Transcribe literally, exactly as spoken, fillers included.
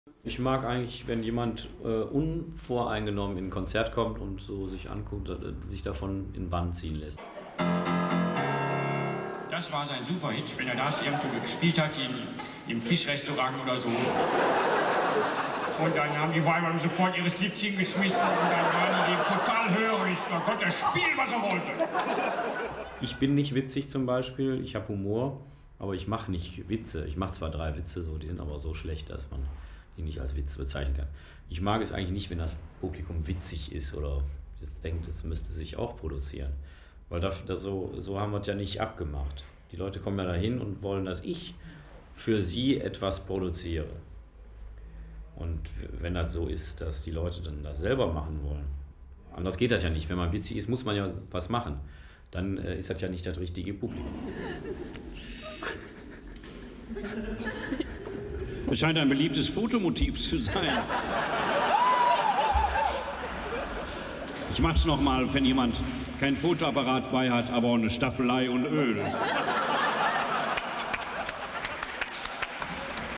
Ich mag eigentlich, wenn jemand äh, unvoreingenommen in ein Konzert kommt und so sich anguckt, äh, sich davon in den Bann ziehen lässt. Das war sein Superhit, wenn er das irgendwo gespielt hat, in, im Fischrestaurant oder so. Und dann haben die Weiber sofort ihre Slipschen geschmissen und dann waren die dem total hörig. Man konnte spielen, was er wollte. Ich bin nicht witzig zum Beispiel, ich habe Humor, aber ich mache nicht Witze. Ich mache zwar drei Witze, so, die sind aber so schlecht, dass man die nicht als Witz bezeichnen kann. Ich mag es eigentlich nicht, wenn das Publikum witzig ist oder jetzt denkt, es müsste sich auch produzieren. Weil das, das so, so haben wir es ja nicht abgemacht. Die Leute kommen ja dahin und wollen, dass ich für sie etwas produziere. Und wenn das so ist, dass die Leute dann das selber machen wollen, anders geht das ja nicht. Wenn man witzig ist, muss man ja was machen. Dann äh, ist das ja nicht das richtige Publikum. Es scheint ein beliebtes Fotomotiv zu sein. Ich mach's noch mal, wenn jemand kein Fotoapparat bei hat, aber eine Staffelei und Öl.